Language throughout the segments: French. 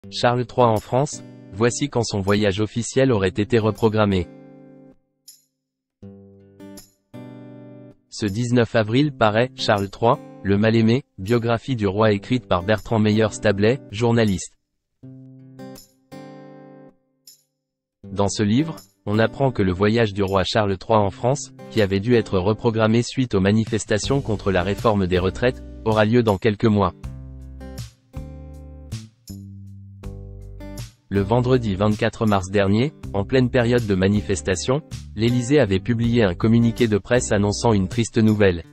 Charles III en France, voici quand son voyage officiel aurait été reprogrammé. Ce 19 avril paraît « Charles III, le mal-aimé », biographie du roi écrite par Bertrand Meyer-Stablet, journaliste. Dans ce livre, on apprend que le voyage du roi Charles III en France, qui avait dû être reprogrammé suite aux manifestations contre la réforme des retraites, aura lieu dans quelques mois. Le vendredi 24 mars dernier, en pleine période de manifestation, l'Élysée avait publié un communiqué de presse annonçant une triste nouvelle.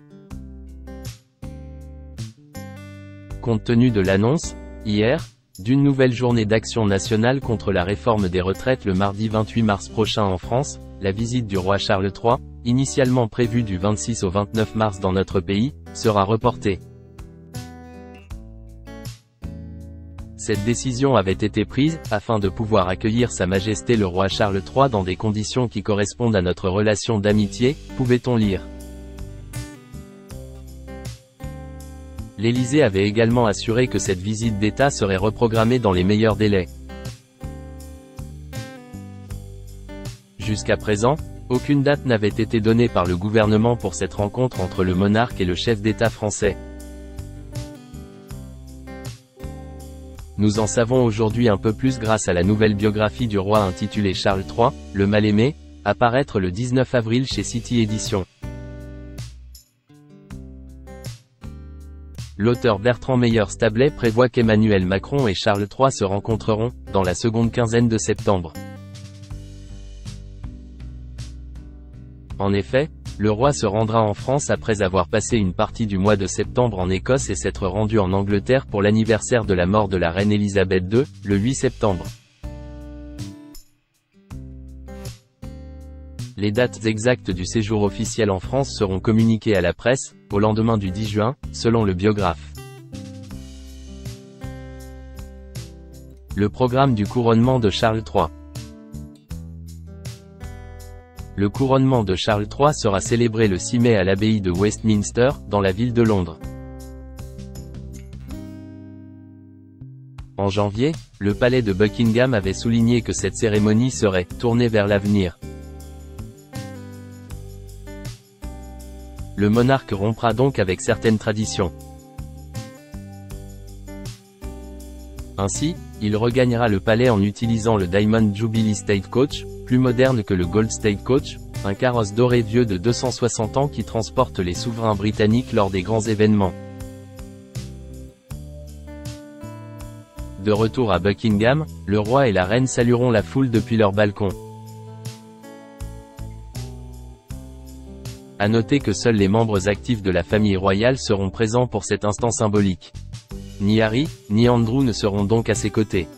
Compte tenu de l'annonce, hier, d'une nouvelle journée d'action nationale contre la réforme des retraites le mardi 28 mars prochain en France, la visite du roi Charles III, initialement prévue du 26 au 29 mars dans notre pays, sera reportée. Cette décision avait été prise, afin de pouvoir accueillir Sa Majesté le roi Charles III dans des conditions qui correspondent à notre relation d'amitié, pouvait-on lire. L'Élysée avait également assuré que cette visite d'État serait reprogrammée dans les meilleurs délais. Jusqu'à présent, aucune date n'avait été donnée par le gouvernement pour cette rencontre entre le monarque et le chef d'État français. Nous en savons aujourd'hui un peu plus grâce à la nouvelle biographie du roi intitulée Charles III, le mal-aimé, à paraître le 19 avril chez City Éditions. L'auteur Bertrand Meyer-Stablet prévoit qu'Emmanuel Macron et Charles III se rencontreront, dans la seconde quinzaine de septembre. En effet, le roi se rendra en France après avoir passé une partie du mois de septembre en Écosse et s'être rendu en Angleterre pour l'anniversaire de la mort de la reine Elisabeth II, le 8 septembre. Les dates exactes du séjour officiel en France seront communiquées à la presse, au lendemain du 10 juin, selon le biographe. Le programme du couronnement de Charles III. Le couronnement de Charles III sera célébré le 6 mai à l'abbaye de Westminster, dans la ville de Londres. En janvier, le palais de Buckingham avait souligné que cette cérémonie serait « tournée vers l'avenir ». Le monarque rompra donc avec certaines traditions. Ainsi, il regagnera le palais en utilisant le Diamond Jubilee State Coach, plus moderne que le Gold State Coach, un carrosse doré vieux de 260 ans qui transporte les souverains britanniques lors des grands événements. De retour à Buckingham, le roi et la reine salueront la foule depuis leur balcon. À noter que seuls les membres actifs de la famille royale seront présents pour cet instant symbolique. Ni Harry, ni Andrew ne seront donc à ses côtés.